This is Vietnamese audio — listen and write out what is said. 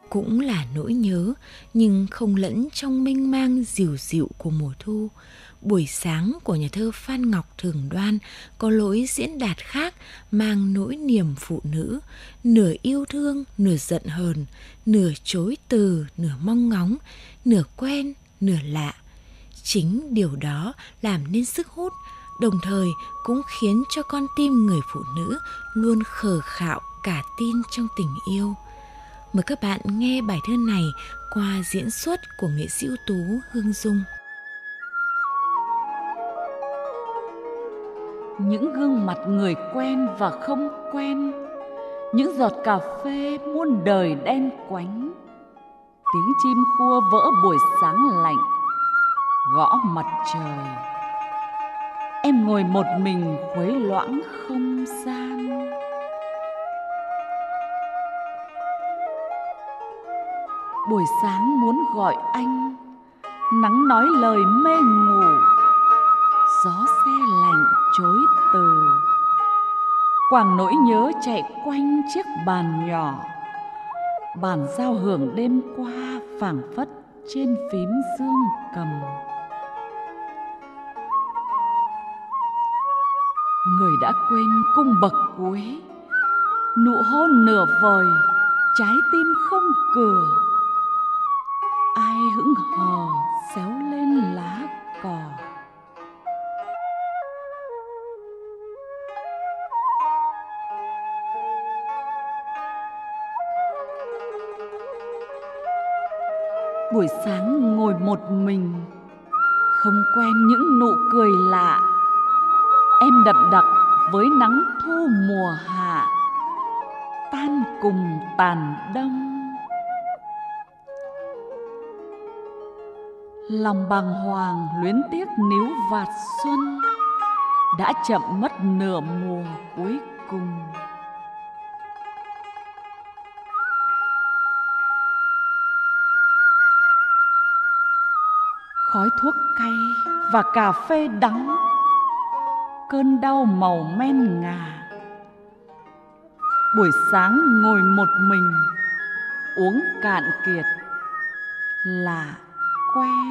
cũng là nỗi nhớ, nhưng không lẫn trong mênh mang dịu dịu của mùa thu. Buổi sáng của nhà thơ Phan Ngọc Thường Đoan có lối diễn đạt khác, mang nỗi niềm phụ nữ, nửa yêu thương, nửa giận hờn, nửa chối từ, nửa mong ngóng, nửa quen, nửa lạ. Chính điều đó làm nên sức hút, đồng thời cũng khiến cho con tim người phụ nữ luôn khờ khạo cả tin trong tình yêu. Mời các bạn nghe bài thơ này qua diễn xuất của nghệ sĩ ưu tú Hương Dung. Những gương mặt người quen và không quen, những giọt cà phê muôn đời đen quánh, tiếng chim khua vỡ buổi sáng lạnh, gõ mặt trời. Em ngồi một mình khuấy loãng không gian. Buổi sáng muốn gọi anh, nắng nói lời mê ngủ, gió se lạnh chối từ. Quàng nỗi nhớ chạy quanh chiếc bàn nhỏ, bản giao hưởng đêm qua phảng phất trên phím dương cầm. Người đã quên cung bậc cuối, nụ hôn nửa vời, trái tim không cửa. Ai hững hờ xéo lên lá cỏ. Buổi sáng ngồi một mình, không quen những nụ cười lạ. Em đậm đặc với nắng thu mùa hạ, tan cùng tàn đông. Lòng bàng hoàng luyến tiếc níu vạt xuân, đã chậm mất nửa mùa cuối cùng. Khói thuốc cay và cà phê đắng, cơn đau màu men ngà. Buổi sáng ngồi một mình, uống cạn kiệt là quen.